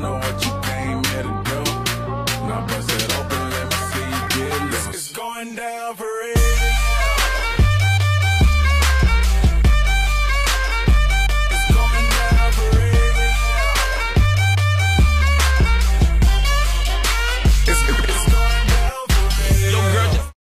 know what you came here to do. Now bust it open, let me see you get loose. It's going down for